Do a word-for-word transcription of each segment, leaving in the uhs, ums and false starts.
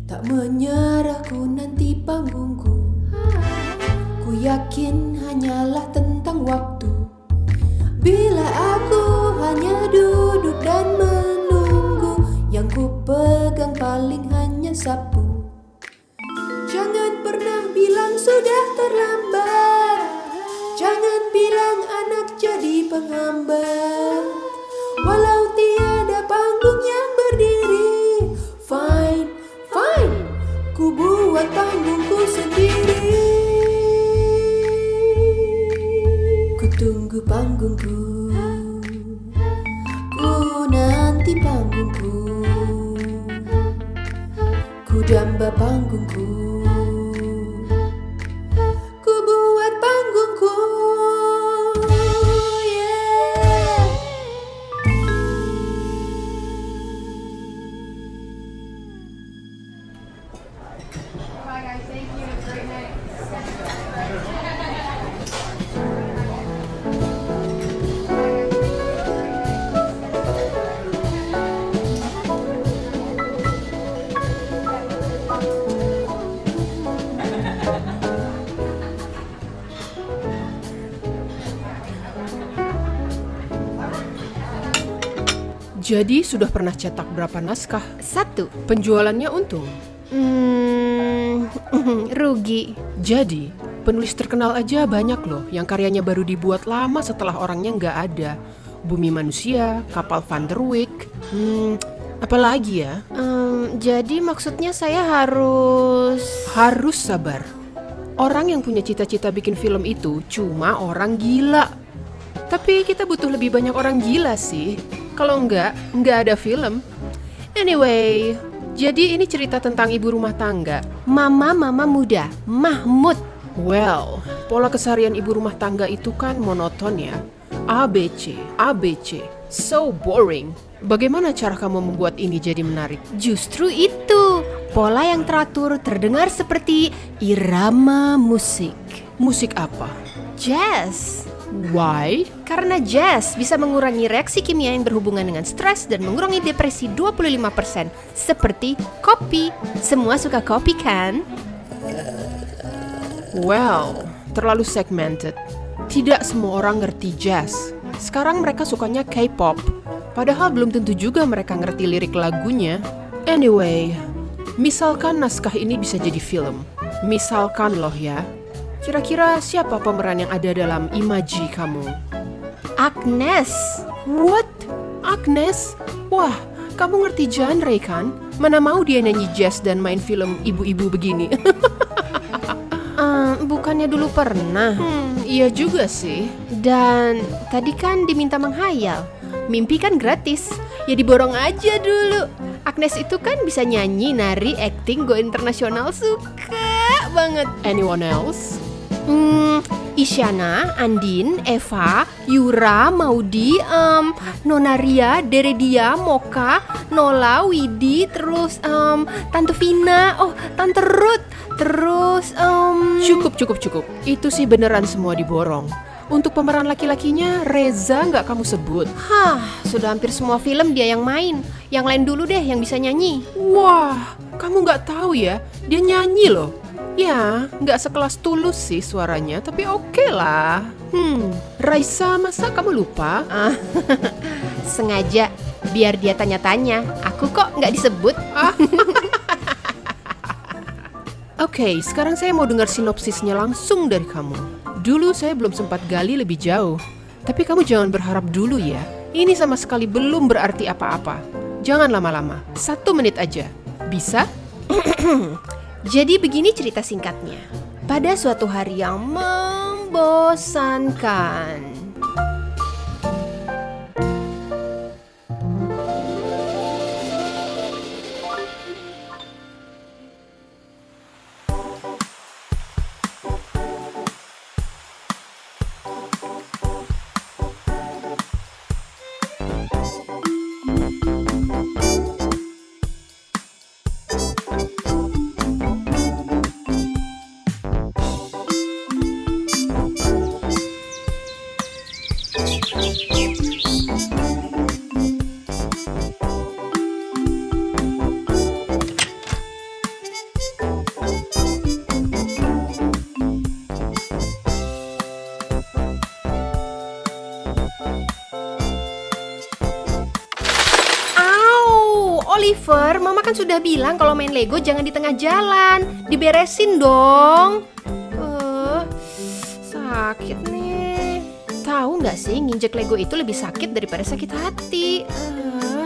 Tak menyerah ku nanti panggungku. Ku yakin hanyalah tentang waktu. Bila aku hanya duduk dan menunggu, yang ku pegang paling hanya sapu. Jangan pernah bilang sudah terlambat. Jangan bilang anak jadi penghambat. Walau tiada panggung yang berdiri, fine, fine, ku buat panggungku sendiri. Ku tunggu panggungku, ku nanti panggungku, ku damba panggungku, ku buat panggungku. Yeah. Bye guys, thank you. Have a great night. Jadi sudah pernah cetak berapa naskah? Satu. Penjualannya untung. Hmm, rugi. Jadi, penulis terkenal aja banyak loh yang karyanya baru dibuat lama setelah orangnya nggak ada. Bumi Manusia, Kapal Van der Wijk, hmm, apalagi ya? Um, jadi maksudnya saya harus... Harus sabar. Orang yang punya cita-cita bikin film itu cuma orang gila. Tapi kita butuh lebih banyak orang gila sih. Kalau enggak, enggak ada film. Anyway, jadi ini cerita tentang ibu rumah tangga. Mama-mama muda, Mahmud. Well, pola keseharian ibu rumah tangga itu kan monoton ya. A B C, A B C, so boring. Bagaimana cara kamu membuat ini jadi menarik? Justru itu, pola yang teratur terdengar seperti irama musik. Musik apa? Jazz. Why? Karena jazz bisa mengurangi reaksi kimia yang berhubungan dengan stres dan mengurangi depresi dua puluh lima persen. Seperti kopi. Semua suka kopi kan? Well, terlalu segmented. Tidak semua orang ngerti jazz. Sekarang mereka sukanya K-pop. Padahal belum tentu juga mereka ngerti lirik lagunya. Anyway, misalkan naskah ini bisa jadi film. Misalkan loh ya. Kira-kira siapa pemeran yang ada dalam imaji kamu? Agnes. What? Agnes? Wah, kamu ngerti genre kan? Mana mau dia nyanyi jazz dan main film ibu-ibu begini? uh, bukannya dulu pernah? Hmm, iya juga sih. Dan tadi kan diminta menghayal. Mimpi kan gratis. Ya diborong aja dulu. Agnes itu kan bisa nyanyi, nari, acting, go internasional. Suka banget. Anyone else? Hmm, Isyana, Andin, Eva, Yura, Maudi, um, Nonaria, Deredia, Moka, Nola, Widi, terus um, Tante Vina, oh Tante Ruth, terus um... Cukup, cukup, cukup. Itu sih beneran semua diborong. Untuk pemeran laki-lakinya, Reza nggak kamu sebut. Hah, sudah hampir semua film dia yang main. Yang lain dulu deh yang bisa nyanyi. Wah, kamu nggak tahu ya, dia nyanyi loh. Ya, nggak sekelas Tulus sih suaranya, tapi oke lah. Hmm, Raisa, masa kamu lupa? Ah, sengaja, biar dia tanya-tanya. Aku kok nggak disebut? Ah. Oke, okay, sekarang saya mau dengar sinopsisnya langsung dari kamu. Dulu saya belum sempat gali lebih jauh. Tapi kamu jangan berharap dulu ya. Ini sama sekali belum berarti apa-apa. Jangan lama-lama, satu menit aja. Bisa? Jadi begini cerita singkatnya. Pada suatu hari yang membosankan, kan sudah bilang kalau main Lego jangan di tengah jalan, diberesin dong. Uh, sakit nih. Tahu nggak sih, nginjek Lego itu lebih sakit daripada sakit hati. Uh.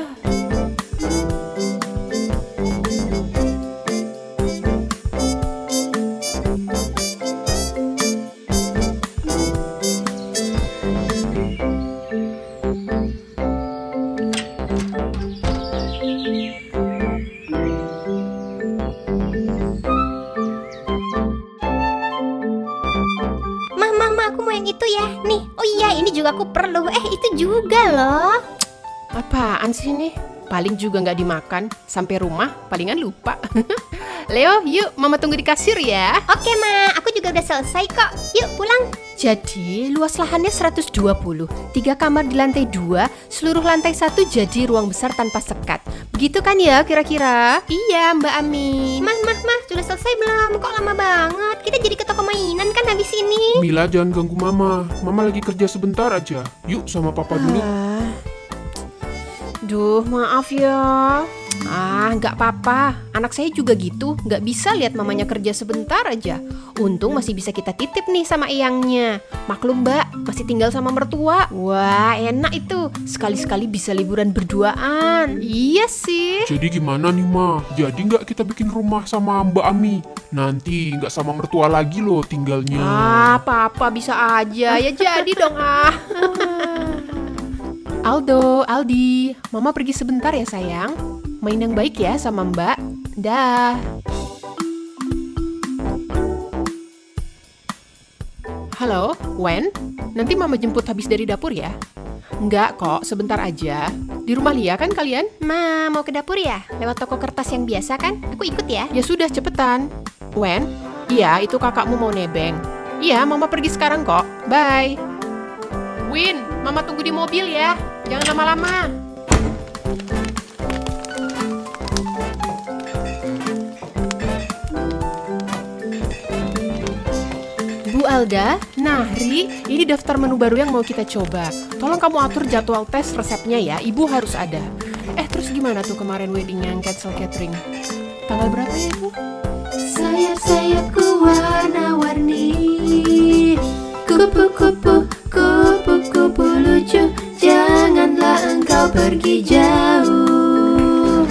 Itu ya, nih. Oh iya, ini juga aku perlu. Eh, itu juga loh. Apaan sih ini? Paling juga nggak dimakan. Sampai rumah, palingan lupa. Leo, yuk, Mama tunggu di kasir ya. Oke, Ma. Aku juga udah selesai kok. Yuk, pulang. Jadi, luas lahannya seratus dua puluh. Tiga kamar di lantai dua, seluruh lantai satu jadi ruang besar tanpa sekat. Begitu kan ya, kira-kira? Iya, Mbak Amin. Mah, mah, mah. Sudah selesai belum? Kok lama banget? Kita jadi ke toko mainan kan habis ini. Mila, jangan ganggu Mama. Mama lagi kerja sebentar aja. Yuk, sama Papa dulu. Ah. Duh, maaf ya. Ah, nggak apa-apa. Anak saya juga gitu, nggak bisa lihat mamanya kerja sebentar aja. Untung masih bisa kita titip nih sama eyangnya. Maklum Mbak, masih tinggal sama mertua. Wah, enak itu. Sekali-sekali bisa liburan berduaan. Iya sih. Jadi gimana nih, Ma? Jadi nggak kita bikin rumah sama Mbak Ami? Nanti nggak sama mertua lagi loh tinggalnya. Ah, papa bisa aja. Ya jadi dong ah. Aldo, Aldi, Mama pergi sebentar ya sayang. Main yang baik ya sama Mbak. Dah. Halo, Wen? Nanti Mama jemput habis dari dapur ya? Enggak kok, sebentar aja. Di rumah Lia kan kalian? Ma, mau ke dapur ya? Lewat toko kertas yang biasa kan? Aku ikut ya. Ya sudah, cepetan. Wen? Iya, itu kakakmu mau nebeng. Iya, Mama pergi sekarang kok. Bye. Win, Mama tunggu di mobil ya. Jangan lama-lama. Bu Alda, nah Ri, ini daftar menu baru yang mau kita coba. Tolong kamu atur jadwal tes resepnya ya, Ibu harus ada. Eh, terus gimana tuh kemarin weddingnya yang cancel catering? Tanggal berapa ya, Bu? Sayap-sayapku warna-warni, kupu-kupu, kupu-kupu lucu, janganlah engkau pergi jauh.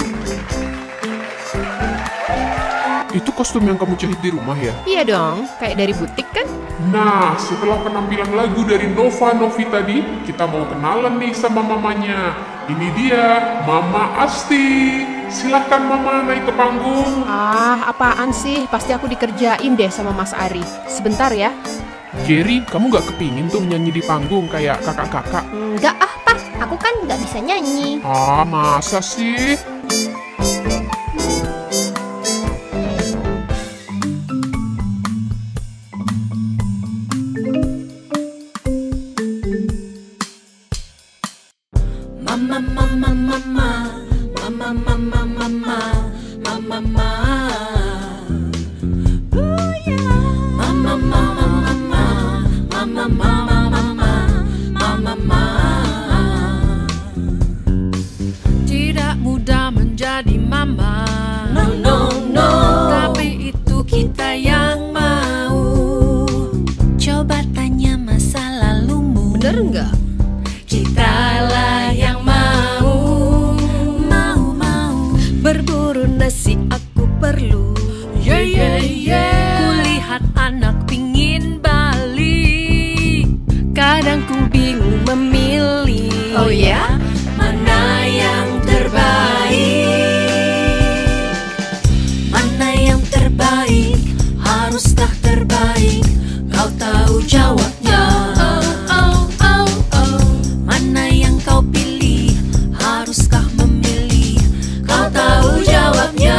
Itu kostum yang kamu jahit di rumah ya? Iya dong, kayak dari butik kan? Nah, setelah penampilan lagu dari Nova Novi tadi, kita mau kenalan nih sama mamanya. Ini dia, Mama Asti. Silahkan Mama naik ke panggung. Ah, apaan sih? Pasti aku dikerjain deh sama Mas Ari. Sebentar ya. Jerry, kamu gak kepingin tuh nyanyi di panggung kayak kakak-kakak? Enggak ah, Pak. Aku kan nggak bisa nyanyi. Ah, masa sih? Mama, mama, mama, mama, mama, mama, mama, mama. Oh yeah. Mama, mama, mama, mama, mama, mama, mama, mama. Tidak mudah menjadi mama. No, no, no. Tapi itu kita yang mau. Coba tanya masa lalumu. Bener nggak? Kitalah yang mau, mau, mau. Berburu nasi aku perlu. Yeah, yeah, yeah. Kulihat anak pingin balik. Kadang ku bingung memilih. Oh ya? Mana yang terbaik? Mana yang terbaik? Haruskah terbaik? Kau tahu jawabnya. Oh, oh, oh, oh. Mana yang kau pilih? Haruskah memilih? Kau tahu jawabnya.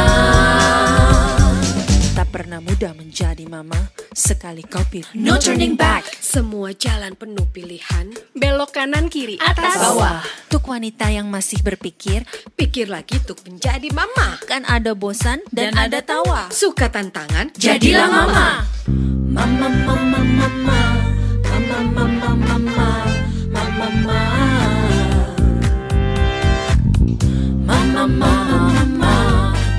Tak pernah mudah menjadi mama. Sekali kau pilih, No turning back. semua jalan penuh pilihan. Belok kanan kiri Atas, bawah. Untuk wanita yang masih berpikir, pikir lagi untuk menjadi mama. Kan ada bosan dan, ada tawa. Suka tantangan, Jadilah mama. Mama, mama, mama, mama, mama, mama, mama, mama. Mama, mama, mama,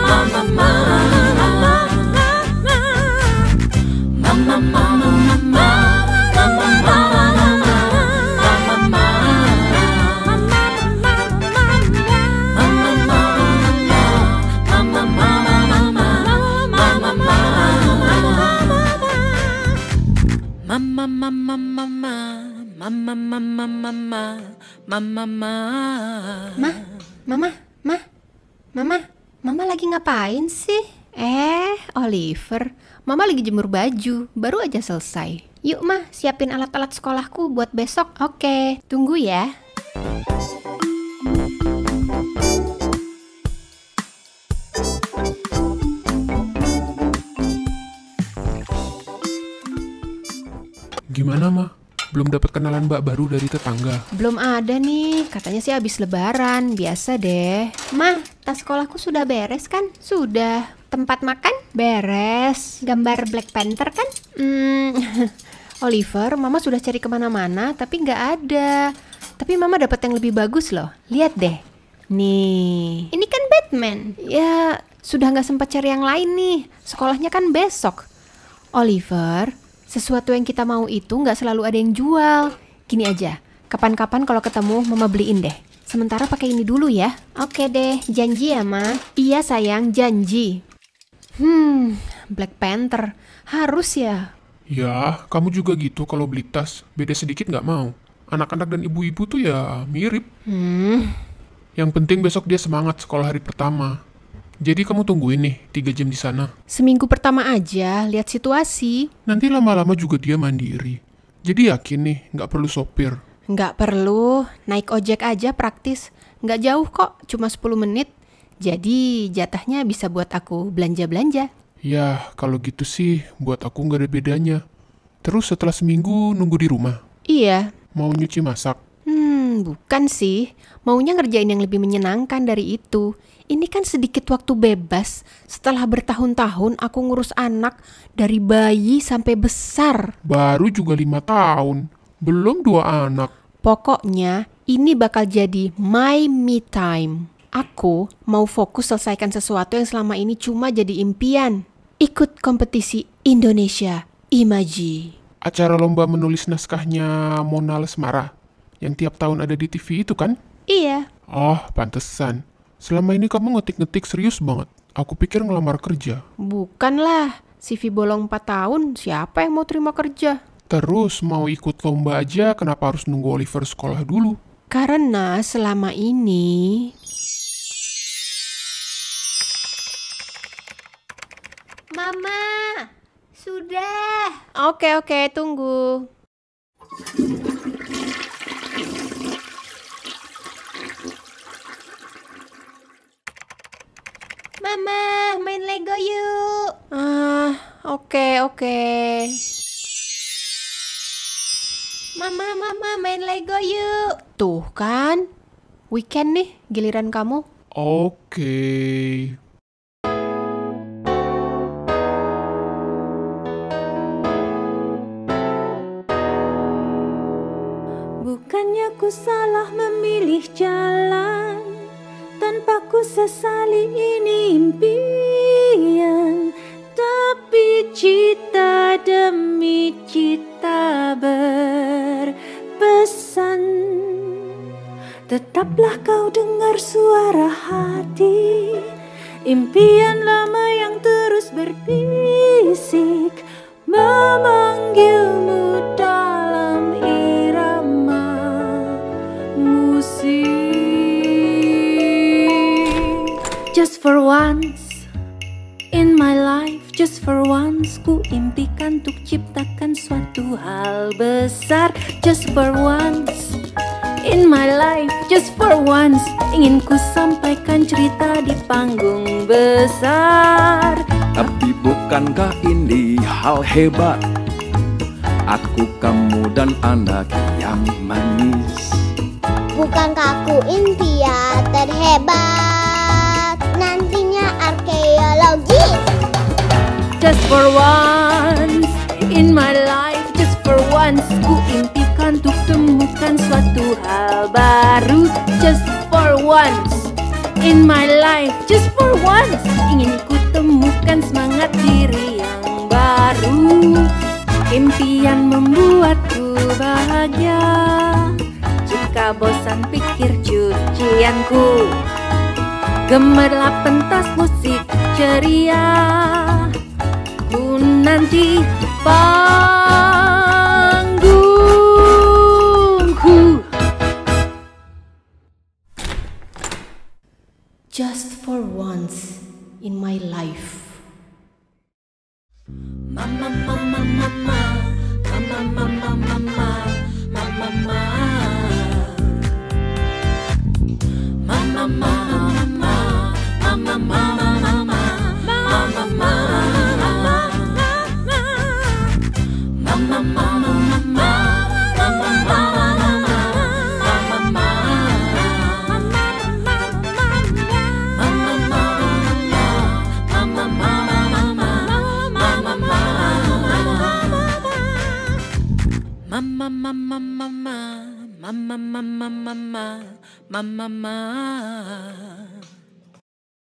Mama, mama, mama, mama, mama, mama, mama, mama. Mah, mama, mah, mama, mama lagi ngapain sih? Eh, Oliver, mama lagi jemur baju, baru aja selesai. Yuk mah, siapin alat-alat sekolahku buat besok. Oke, tunggu ya. Gimana, Ma? Belum dapat kenalan mbak baru dari tetangga? Belum ada nih, katanya sih habis lebaran, biasa deh. Mah, tas sekolahku sudah beres kan? Sudah. Tempat makan? Beres. Gambar Black Panther kan? Hmm, Oliver, mama sudah cari kemana-mana tapi nggak ada. Tapi mama dapat yang lebih bagus loh, lihat deh. Nih. Ini kan Batman. Ya, sudah nggak sempat cari yang lain nih, sekolahnya kan besok. Oliver, sesuatu yang kita mau itu nggak selalu ada yang jual. Gini aja, kapan-kapan kalau ketemu mama beliin deh. Sementara pakai ini dulu ya. Oke deh, janji ya ma? Iya sayang, janji. Hmm, Black Panther, harus ya? Ya, kamu juga gitu kalau beli tas. Beda sedikit nggak mau. Anak-anak dan ibu-ibu tuh ya mirip. Hmm, Yang penting besok dia semangat sekolah hari pertama. Jadi kamu tungguin nih, tiga jam di sana. seminggu pertama aja, lihat situasi. Nanti lama-lama juga dia mandiri. Jadi yakin nih, nggak perlu sopir. Nggak perlu, naik ojek aja praktis. Nggak jauh kok, cuma sepuluh menit. Jadi jatahnya bisa buat aku belanja-belanja. Ya, kalau gitu sih, buat aku nggak ada bedanya. Terus setelah seminggu nunggu di rumah. Iya. Mau nyuci masak. Hmm, bukan sih. Maunya ngerjain yang lebih menyenangkan dari itu. Ini kan sedikit waktu bebas. Setelah bertahun-tahun aku ngurus anak dari bayi sampai besar. Baru juga lima tahun. Belum dua anak. Pokoknya ini bakal jadi my me time. Aku mau fokus selesaikan sesuatu yang selama ini cuma jadi impian. Ikut kompetisi Indonesia Imaji. Acara lomba menulis naskahnya Mona Lesmara. Yang tiap tahun ada di T V itu kan? Iya. Oh, pantesan. Selama ini kamu ngetik-ngetik serius banget. Aku pikir ngelamar kerja. Bukanlah. C V bolong empat tahun, siapa yang mau terima kerja? Terus mau ikut lomba aja, kenapa harus nunggu Oliver sekolah dulu? Karena selama ini... Mama, sudah. Oke, oke, tunggu. Mama, main Lego yuk. Ah, oke, oke. Mama, mama, main Lego yuk. Tuh kan, weekend nih giliran kamu. Oke. Bukannya ku salah memilih jalan, tanpa ku sesali ini impian. Tapi cita demi cita berpesan. Tetaplah kau dengar suara hati, impian lama yang terus berbisik, memanggilmu dalam irama musik. Just for once in my life, just for once ku impikan untuk ciptakan suatu hal besar. Just for once in my life, just for once ingin ku sampaikan cerita di panggung besar. Tapi bukankah ini hal hebat? Aku, kamu, dan anak yang manis. Bukankah aku impian terhebat, nantinya arkeologis. Just for once in my life, just for once ku impikan untuk temukan suatu hal baru. Just for once in my life, just for once ingin saja. Jika bosan pikir cucianku, gemerlap pentas musik ceria, ku nanti panggungku. Just for once in my life. Mama, mama, mama, mama, mama, mama, mama, mama, mama, mama, mama, mama, mama, mama, mama, mama, mama, mama.